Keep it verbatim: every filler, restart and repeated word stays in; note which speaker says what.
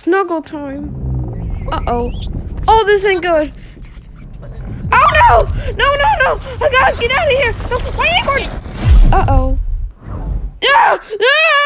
Speaker 1: snuggle time. Uh-oh. Oh, this ain't good. Oh, no! No, no, no! I gotta get out of here! No, why ain't going? Uh-oh. Yeah! Yeah!